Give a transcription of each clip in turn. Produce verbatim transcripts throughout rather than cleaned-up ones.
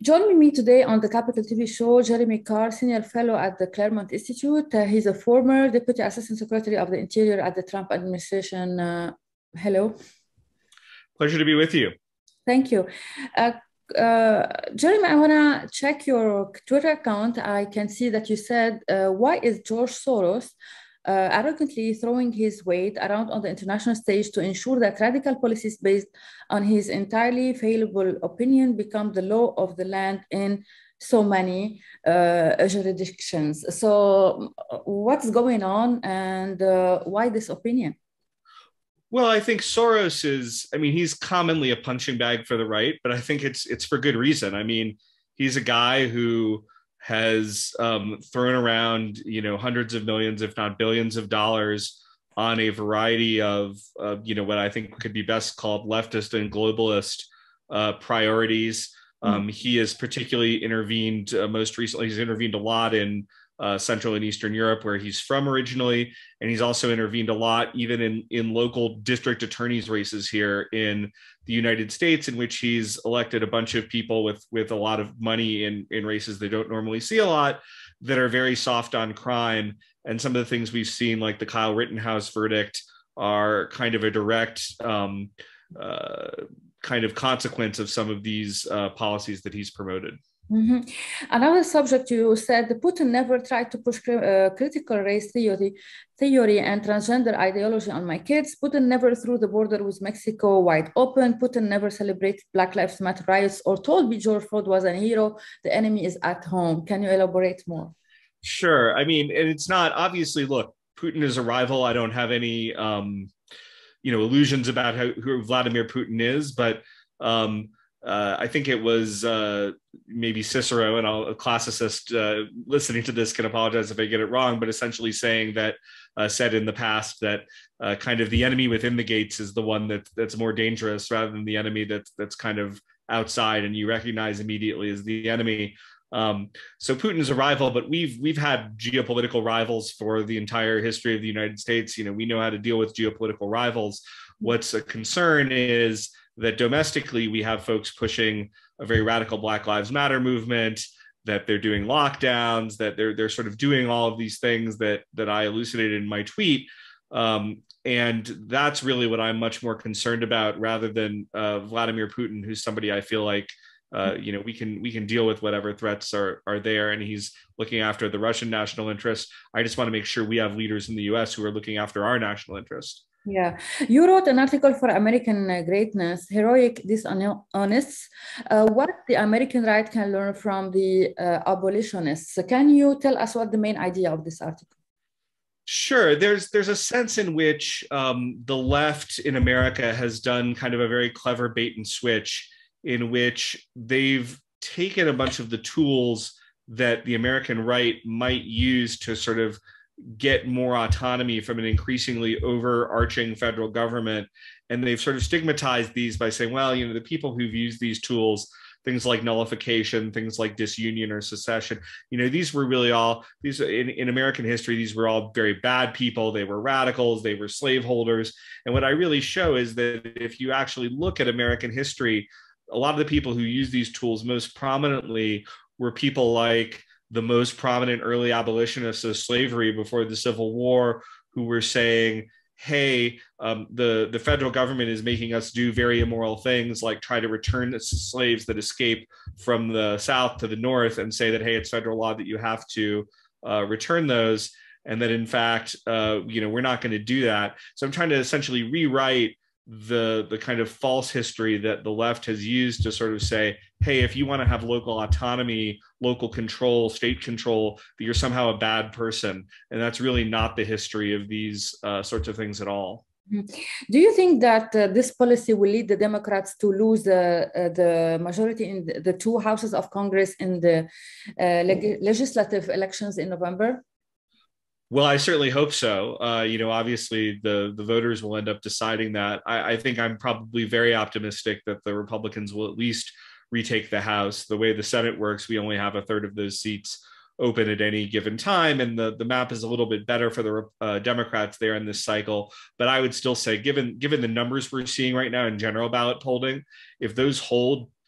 Joining me today on the Capital T V show, Jeremy Carr, Senior Fellow at the Claremont Institute. Uh, he's a former Deputy Assistant Secretary of the Interior at the Trump administration. Uh, hello. Pleasure to be with you. Thank you. Uh, uh, Jeremy, I want to check your Twitter account. I can see that you said, uh, why is George Soros uh, arrogantly throwing his weight around on the international stage to ensure that radical policies based on his entirely fallible opinion become the law of the land in so many uh, jurisdictions? So what's going on, and uh, why this opinion? Well, I think Soros is, I mean, he's commonly a punching bag for the right, but I think it's it's for good reason. I mean, he's a guy who has um, thrown around, you know, hundreds of millions, if not billions of dollars on a variety of, uh, you know, what I think could be best called leftist and globalist uh, priorities. Um, he has particularly intervened, uh, most recently, he's intervened a lot in Uh, Central and Eastern Europe, where he's from originally. And he's also intervened a lot, even in, in local district attorneys' races here in the United States, in which he's elected a bunch of people with, with a lot of money in, in races they don't normally see a lot, that are very soft on crime. And some of the things we've seen, like the Kyle Rittenhouse verdict, are kind of a direct um, uh, kind of consequence of some of these uh, policies that he's promoted. Mm-hmm. Another subject, you said Putin never tried to push uh, critical race theory, theory and transgender ideology on my kids. Putin never threw the border with Mexico wide open. Putin never celebrated Black Lives Matter riots or told me George Floyd was a hero. The enemy is at home. Can you elaborate more? Sure. I mean, and it's not obviously, look, Putin is a rival. I don't have any, um, you know, illusions about how, who Vladimir Putin is, but um, Uh, I think it was uh, maybe Cicero, and I'll, a classicist uh, listening to this can apologize if I get it wrong, but essentially saying that, uh, said in the past that uh, kind of the enemy within the gates is the one that that's more dangerous rather than the enemy that's that's kind of outside and you recognize immediately as the enemy. Um, so Putin's a rival, but we've we've had geopolitical rivals for the entire history of the United States. You know, we know how to deal with geopolitical rivals. What's a concern is that domestically we have folks pushing a very radical Black Lives Matter movement, that they're doing lockdowns, that they're they're sort of doing all of these things that that I elucidated in my tweet. Um, and that's really what I'm much more concerned about rather than uh, Vladimir Putin, who's somebody I feel like, uh, you know, we can we can deal with whatever threats are, are there. And he's looking after the Russian national interest. I just want to make sure we have leaders in the U S who are looking after our national interest. Yeah, you wrote an article for American Greatness, Heroic Dishonest, uh, what the American right can learn from the uh, abolitionists. So can you tell us what the main idea of this article? Sure. There's there's a sense in which um, the left in America has done kind of a very clever bait and switch, in which they've taken a bunch of the tools that the American right might use to sort of get more autonomy from an increasingly overarching federal government. And they've sort of stigmatized these by saying, well, you know, the people who've used these tools, things like nullification, things like disunion or secession, you know, these were really all, these in, in American history, these were all very bad people. They were radicals, they were slaveholders. And what I really show is that if you actually look at American history, a lot of the people who use these tools most prominently were people like the most prominent early abolitionists of slavery before the Civil War, who were saying, hey, um, the, the federal government is making us do very immoral things like try to return the slaves that escape from the South to the North and say that, hey, it's federal law that you have to uh, return those. And that in fact, uh, you know, we're not going to do that. So I'm trying to essentially rewrite the the kind of false history that the left has used to sort of say, hey, if you want to have local autonomy, local control, state control, that you're somehow a bad person. And that's really not the history of these uh, sorts of things at all. Do you think that uh, this policy will lead the Democrats to lose uh, uh, the majority in the, the two houses of Congress in the uh, leg- legislative elections in November? Well, I certainly hope so. Uh, you know, obviously the, the voters will end up deciding that. I, I think I'm probably very optimistic that the Republicans will at least retake the House. The way the Senate works, we only have a third of those seats open at any given time. And the, the map is a little bit better for the uh, Democrats there in this cycle. But I would still say, given, given the numbers we're seeing right now in general ballot polling, if those hold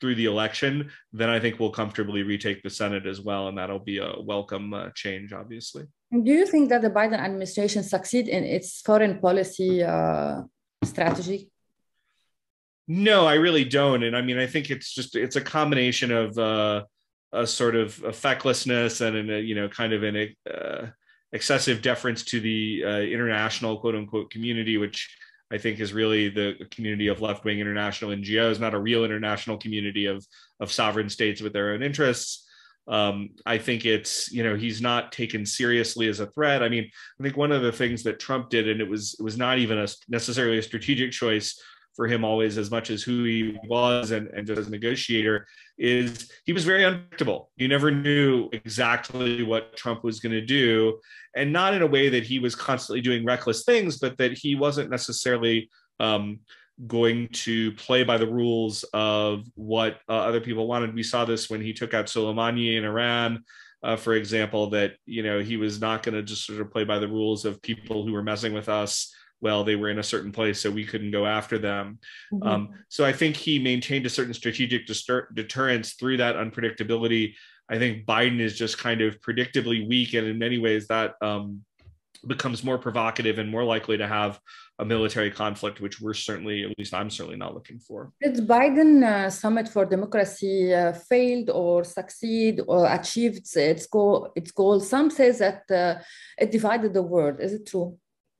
through the election, then I think we'll comfortably retake the Senate as well, and that'll be a welcome uh, change, obviously. Do you think that the Biden administration succeed in its foreign policy uh, strategy? No, I really don't. And I mean, I think it's just, it's a combination of uh, a sort of a fecklessness and, a, you know, kind of an uh, excessive deference to the uh, international quote unquote community, which I think is really the community of left-wing international N G Os, not a real international community of, of sovereign states with their own interests. Um, I think it's, you know, he's not taken seriously as a threat. I mean, I think one of the things that Trump did, and it was, it was not even a, necessarily a strategic choice for him always, as much as who he was and, and just as a negotiator, is he was very unpredictable. You never knew exactly what Trump was going to do, and not in a way that he was constantly doing reckless things, but that he wasn't necessarily um, going to play by the rules of what uh, other people wanted. We saw this when he took out Soleimani in Iran, uh, for example, that, you know, he was not going to just sort of play by the rules of people who were messing with us. Well, they were in a certain place, so we couldn't go after them. Mm-hmm. Um, so I think he maintained a certain strategic deterrence through that unpredictability. I think Biden is just kind of predictably weak, and in many ways that um, becomes more provocative and more likely to have a military conflict, which we're certainly, at least I'm certainly not looking for. Did Biden uh, Summit for Democracy uh, failed or succeed or achieved its goal? Its goal? Some say that uh, it divided the world. Is it true?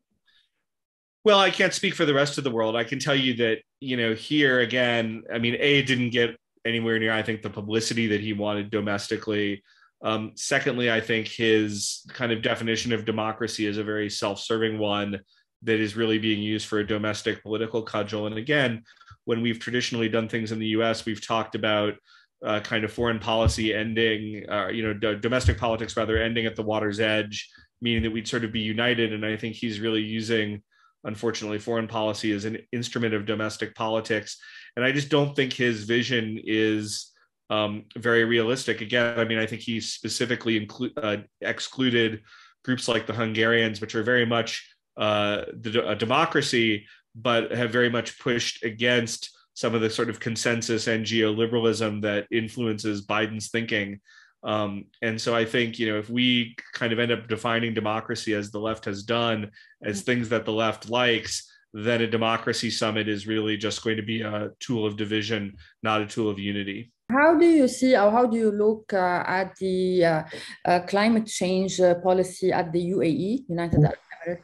Well, I can't speak for the rest of the world. I can tell you that, you know, here again, I mean, A, didn't get anywhere near, I think, the publicity that he wanted domestically. Um, secondly, I think his kind of definition of democracy is a very self-serving one that is really being used for a domestic political cudgel. And again, when we've traditionally done things in the U S, we've talked about uh, kind of foreign policy ending, uh, you know, d- domestic politics rather ending at the water's edge, meaning that we'd sort of be united. And I think he's really using, unfortunately, foreign policy as an instrument of domestic politics. And I just don't think his vision is um, very realistic. Again, I mean, I think he specifically inclu- uh, excluded groups like the Hungarians, which are very much uh, the, a democracy, but have very much pushed against some of the sort of consensus N G O liberalism that influences Biden's thinking. Um, and so I think, you know, if we kind of end up defining democracy as the left has done, as things that the left likes, then a democracy summit is really just going to be a tool of division, not a tool of unity. How do you see, or how do you look uh, at the uh, uh, climate change uh, policy at the U A E, United Arab Emirates?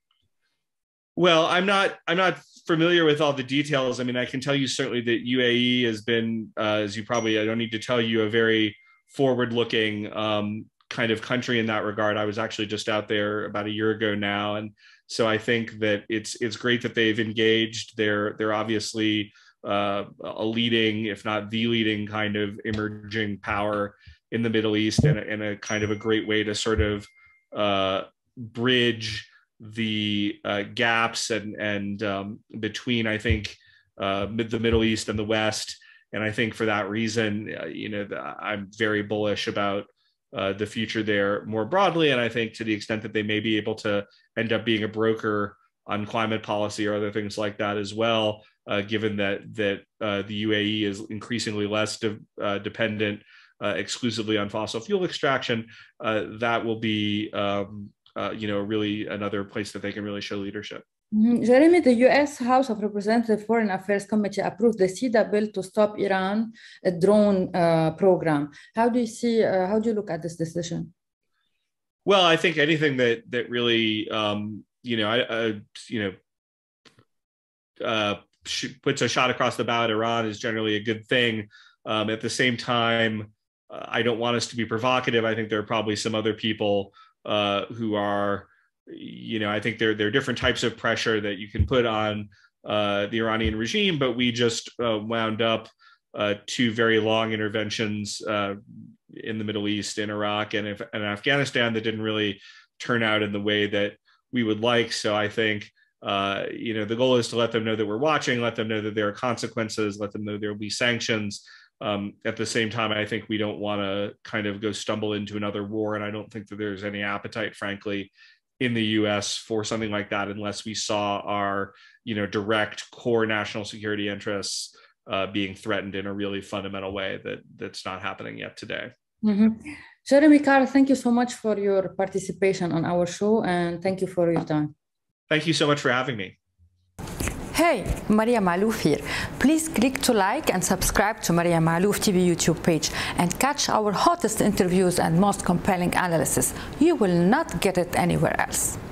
Well, I'm not, I'm not familiar with all the details. I mean, I can tell you certainly that U A E has been, uh, as you probably, I don't need to tell you, a very forward-looking um, kind of country in that regard. I was actually just out there about a year ago now, and so I think that it's it's great that they've engaged. They're they're obviously uh, a leading, if not the leading, kind of emerging power in the Middle East, and, and a kind of a great way to sort of uh, bridge the uh, gaps and and um, between, I think, uh, the Middle East and the West. And I think for that reason, uh, you know, the, I'm very bullish about uh, the future there more broadly. And I think to the extent that they may be able to end up being a broker on climate policy or other things like that as well, uh, given that that uh, the U A E is increasingly less de- uh, dependent uh, exclusively on fossil fuel extraction, uh, that will be, um, uh, you know, really another place that they can really show leadership. Mm-hmm. Jeremy, the U S House of Representatives Foreign Affairs Committee approved the C E D A bill to stop Iran a drone uh, program. How do you see, uh, how do you look at this decision? Well, I think anything that that really, um, you know, I, uh, you know, uh, puts a shot across the bow at Iran is generally a good thing. Um, at the same time, uh, I don't want us to be provocative. I think there are probably some other people uh, who are, you know, I think there, there are different types of pressure that you can put on uh, the Iranian regime, but we just uh, wound up uh, two very long interventions uh, in the Middle East, in Iraq and, if, and Afghanistan that didn't really turn out in the way that we would like. So I think, uh, you know, the goal is to let them know that we're watching, let them know that there are consequences, let them know there will be sanctions. Um, at the same time, I think we don't want to kind of go stumble into another war. And I don't think that there's any appetite, frankly, in the U S for something like that, unless we saw our, you know, direct core national security interests uh, being threatened in a really fundamental way that that's not happening yet today. Mm-hmm. Jeremy Carl, thank you so much for your participation on our show, and thank you for your time. Thank you so much for having me. Hey, Maria Malouf here. Please click to like and subscribe to Maria Malouf T V YouTube page and catch our hottest interviews and most compelling analysis. You will not get it anywhere else.